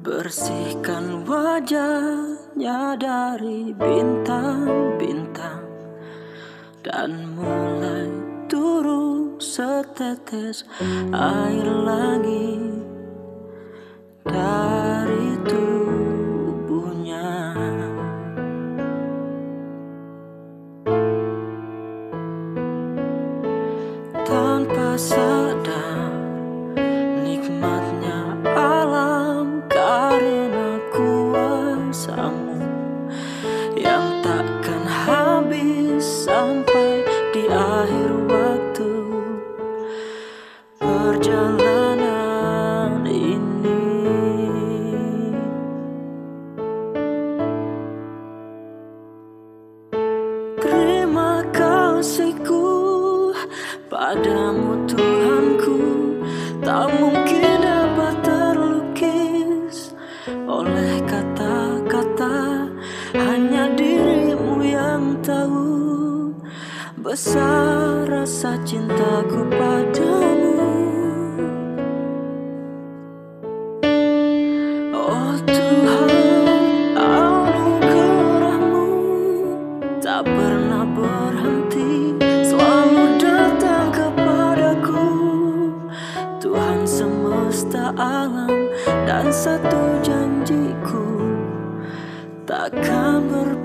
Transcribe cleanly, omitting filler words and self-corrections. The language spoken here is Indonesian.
Bersihkan wajahnya dari bintang-bintang dan mulai turun setetes air langit dari tubuhnya. Tanpa sadar nikmatnya alam karena kuasamu yang takkan habis sampai di akhir waktu perjalanan ini. Terima kasihku padamu Tuhanku, tak mungkin dapat terlukis oleh kata-kata. Hanya dirimu yang tahu besar rasa cintaku padamu. Oh Tuhan, anugerah-Mu tak pernah berhenti, selalu datang kepadaku. Tuhan semesta alam, dan satu janjiku takkan berhenti.